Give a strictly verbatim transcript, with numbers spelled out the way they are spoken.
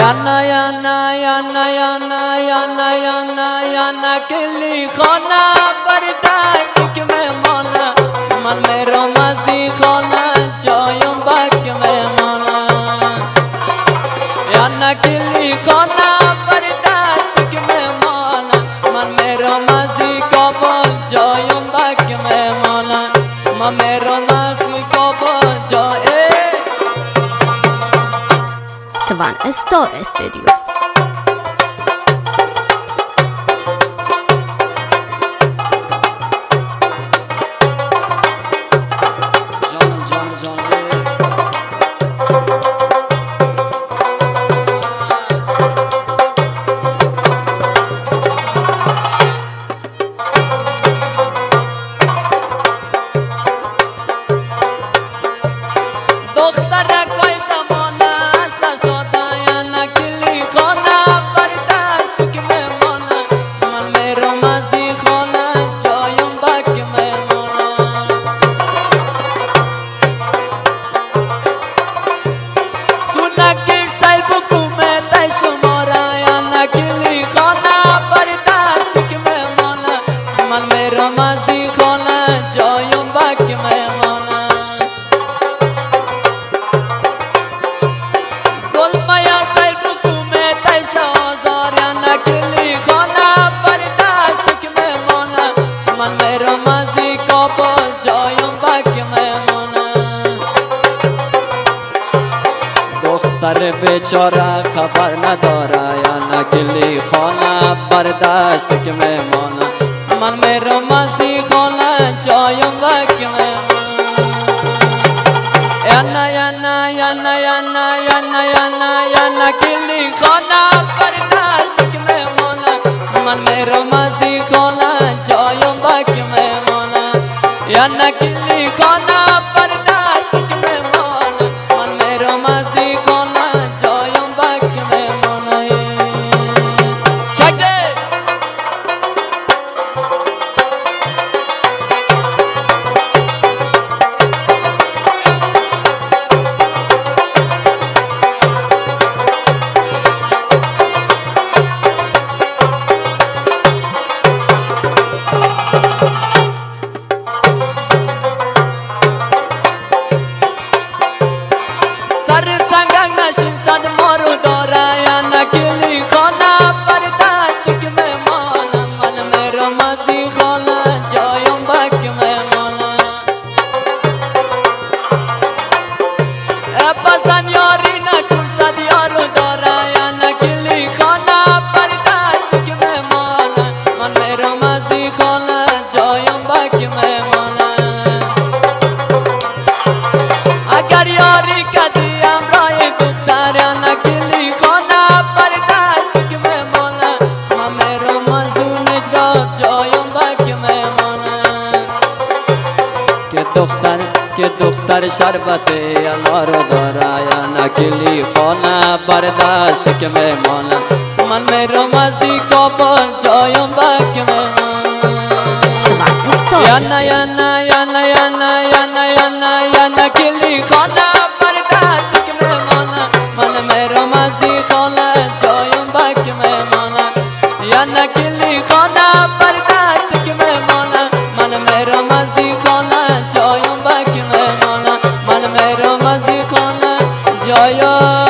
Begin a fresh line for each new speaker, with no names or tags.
Yana yana yana yana yana yana yana kili khana bardast ke mehmana man mero mazi khana jayum bak mehmana yana kili khana bardast ke mehmana man mero mazi kabul jayum bak mehmana man mero mazi kabul jay
Savan Star Studio.
دختر بیچاره خبر نداره یا نکلی خانه بردست که میمانه من میرم از این خانه جایم بک میمانه یا نه یا نه یا نه یا نه یا نه یا نه یا نکلی خانه بردست که میمانه من میرم از این خانه جایم بک میمانه یا نکلی خانه بردست که میمانه من میرم از این دختر که دختر شربت انار داره یا نکلی خانه بردست که میمانه من میرم از این کابل جایم بک میمانه یا نه یا نه یا نه یا نه یا نه یا نه یا نکلی خانه بردست که میمانه من میرم از این خانه جایم بک میمانه یا نکلی خانه بردست که میمانه من میرم از این خانه جایم بک میمانه من میرم از این خانه جایم